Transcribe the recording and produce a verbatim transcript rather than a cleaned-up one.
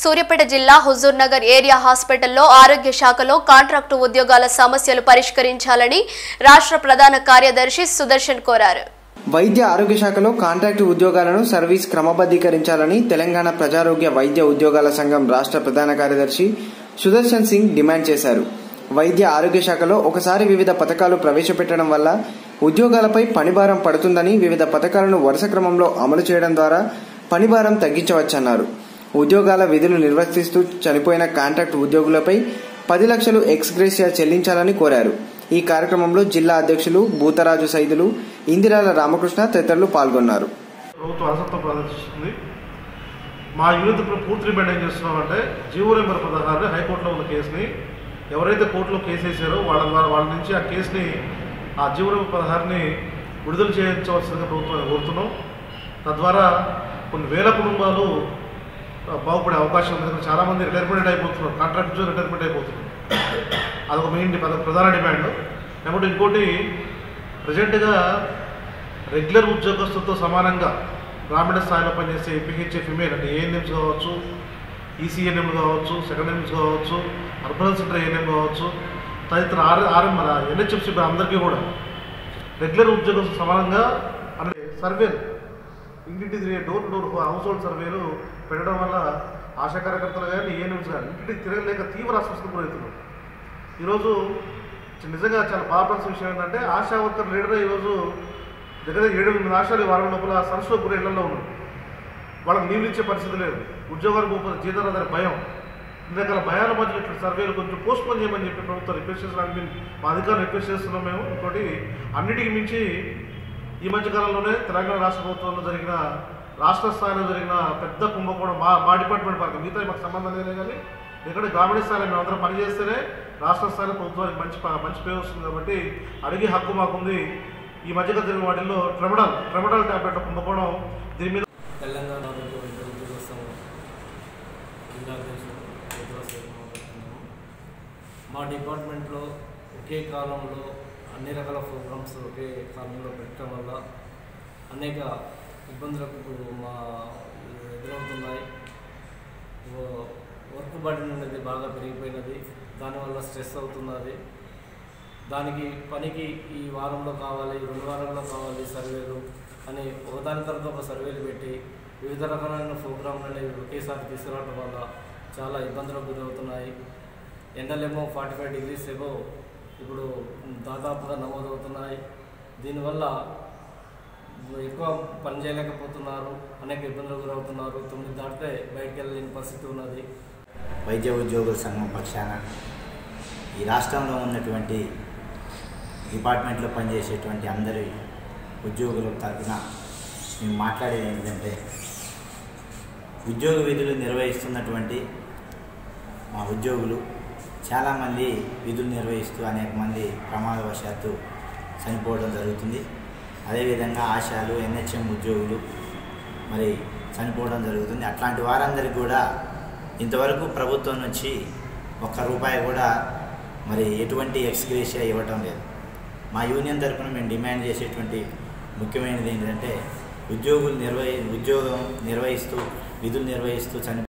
సూర్యాపేట జిల్లా హుజూర్ నగర్ ఏరియా హాస్పిటల్లో ఆరోగ్య శాఖలో కాంట్రాక్టు ఉద్యోగాల సమస్యలు పరిష్కరించాలని రాష్ట్ర ప్రధాన కార్యదర్శి సుదర్శన్ కోరారు. వైద్య ఆరోగ్య శాఖలో కాంట్రాక్టు ఉద్యోగాలను సర్వీస్ క్రమబద్ధీకరించాలని తెలంగాణ ప్రజారోగ్య వైద్య ఉద్యోగాల సంఘం రాష్ట్ర ప్రధాన కార్యదర్శి సుదర్శన్ సింగ్ డిమాండ్ చేశారు. వైద్య ఆరోగ్య శాఖలో ఒకసారి వివిధ పథకాలు ప్రవేశపెట్టడం వల్ల ఉద్యోగాలపై పనిభారం పడుతుందని, వివిధ పథకాలను వరుస క్రమంలో అమలు చేయడం ద్వారా పనిభారం తగ్గించవచ్చన్నారు. ఉద్యోగాల విధులు నిర్వర్తిస్తూ చనిపోయిన కాంట్రాక్ట్ ఉద్యోగులపై పది లక్షలు ఎక్స్ గ్రేషియా చెల్లించాలని కోరారు. ఈ కార్యక్రమంలో జిల్లా అధ్యక్షులు భూతరాజు సైదులు, ఇందిరాల రామకృష్ణ తదితరులు పాల్గొన్నారు. ప్రభుత్వం అలసత్వం ప్రదర్శిస్తుంది. మా యూనిట్ పూర్తి డిమాండ్ ఏం చేస్తున్నామంటే జీవో నెంబర్ పదహారు హైకోర్టులో ఉన్న కేసుని ఎవరైతే కోర్టులో కేసు వేసారో వాళ్ళ ద్వారా వాళ్ళ నుంచి ఆ కేసుని ఆ జీవో నెంబర్ పదహారుని విడుదల చేయించవలసిందిగా ప్రభుత్వాన్ని కోరుతున్నాం. తద్వారా కొన్ని వేల కుటుంబాలు బాగుపడే అవకాశం ఉంది. చాలామంది రిటైర్మెంట్ అయిపోతున్నారు, కాంట్రాక్ట్ రిటైర్మెంట్ అయిపోతున్నారు. అదొక మెయిన్ ప్రధాన డిమాండ్. కాబట్టి ఇంకోటి ప్రజెంట్గా రెగ్యులర్ ఉద్యోగస్తులతో సమానంగా గ్రామీణ స్థాయిలో పనిచేసే పిహెచ్ఏ ఫిమేల్ అంటే ఏఎన్ఎంస్ కావచ్చు, ఈసీఎన్ఎం కావచ్చు, సెకండ్ ఎన్ఎంస్ కావచ్చు, అర్బన్ సెంటర్ ఏఎన్ఎం కావచ్చు, తదితర ఆర్ ఆర్ఎం ఎన్హెచ్ఎంసీ అందరికీ కూడా రెగ్యులర్ ఉద్యోగస్తులు సమానంగా అంటే సర్వేలు ఇంటింటి తిరిగే door to door household సర్వేలు పెట్టడం వల్ల ఆశా కార్యకర్తలు కానీ ఏఎన్ఎంస్ కానీ ఇంటికి తిరగలేక తీవ్ర అస్వస్థకు గురవుతున్నారు. ఈరోజు నిజంగా చాలా బాధాపడాల్సిన విషయం ఏంటంటే ఆశా వర్కర్ లీడర్ ఈరోజు దగ్గర ఏడు ఎనిమిది ఆశాలు వారం లోపల సరస్సు గురి ఇళ్లలో ఉన్నారు. వాళ్ళకి నీళ్ళు ఇచ్చే పరిస్థితి లేదు. ఉద్యోగాలు పోతే జీతాలు అదే భయం, ఇన్ని రకాల భయాల మధ్య ఇట్లా సర్వేలు కొంచెం పోస్ట్ పోన్ చేయమని చెప్పి ప్రభుత్వం రిక్వెస్ట్ చేస్తున్నాను. మా అధికారులు రిక్వెస్ట్ చేస్తున్నాం మేము. ఇంకోటి అన్నిటికీ మించి ఈ మధ్యకాలంలోనే తెలంగాణ రాష్ట్ర ప్రభుత్వంలో జరిగిన రాష్ట్ర స్థాయిలో జరిగిన పెద్ద కుంభకోణం మా మా డిపార్ట్మెంట్ పరంగా మిగతా మాకు సంబంధం లేదే కానీ ఇక్కడ గ్రామీణ స్థాయిలో మేము అందరం పనిచేస్తేనే రాష్ట్ర స్థాయిలో ప్రభుత్వానికి మంచి మంచి పేరు వస్తుంది. కాబట్టి అడిగే హక్కు మాకుంది. ఈ మధ్యగా జరిగిన వాటిల్లో ట్రెమడల్ ట్రెమడల్ ట్యాబ్లెట్ల కుంభకోణం దీని మీద తెలంగాణ మా డిపార్ట్మెంట్లో ఒకే కాలంలో అన్ని రకాల ప్రోగ్రామ్స్ ఒకే కాలంలో పెట్టడం వల్ల అనేక ఇబ్బందులకు మా ఎదురవుతున్నాయి. వర్క్ బర్డెన్ అనేది బాగా పెరిగిపోయినది, దానివల్ల స్ట్రెస్ అవుతున్నది. దానికి పనికి ఈ వారంలో కావాలి, రెండు వారాల్లో కావాలి సర్వేలు అని ఒకదాని తర్వాత ఒక సర్వేలు పెట్టి వివిధ రకాలైన ప్రోగ్రాంలు అనేవి ఒకేసారి తీసుకురావడం వల్ల చాలా ఇబ్బందులకు గురవుతున్నాయి. ఎండలేమో ఫార్టీ ఫైవ్ డిగ్రీస్ ఏమో ఇప్పుడు దాదాపుగా నమోదవుతున్నాయి. దీనివల్ల ఎక్కువ పని చేయలేకపోతున్నారు, అనేక ఇబ్బందులకు గురవుతున్నారు. తొమ్మిది దాటితే బయటకు వెళ్ళలేని పరిస్థితి ఉన్నది. వైద్య ఉద్యోగుల సంఘం పక్షాన ఈ రాష్ట్రంలో ఉన్నటువంటి డిపార్ట్మెంట్లో పనిచేసేటువంటి అందరి ఉద్యోగుల తరఫున మేము మాట్లాడేది ఏంటంటే ఉద్యోగ విధులు నిర్వహిస్తున్నటువంటి మా ఉద్యోగులు చాలామంది విధులు నిర్వహిస్తూ అనేక మంది ప్రమాదవశాత్తు చనిపోవడం జరుగుతుంది. అదేవిధంగా ఆశాలు ఎన్హెచ్ఎం ఉద్యోగులు మరి చనిపోవడం జరుగుతుంది. అట్లాంటి వారందరికీ కూడా ఇంతవరకు ప్రభుత్వం నుంచి ఒక్క రూపాయి కూడా మరి ఎటువంటి ఎక్స్ గ్రేషియా ఇవ్వటం లేదు. మా యూనియన్ తరఫున మేము డిమాండ్ చేసేటువంటి ముఖ్యమైనది ఏంటంటే ఉద్యోగులు నిర్వహి ఉద్యోగం నిర్వహిస్తూ విధులు నిర్వహిస్తూ చని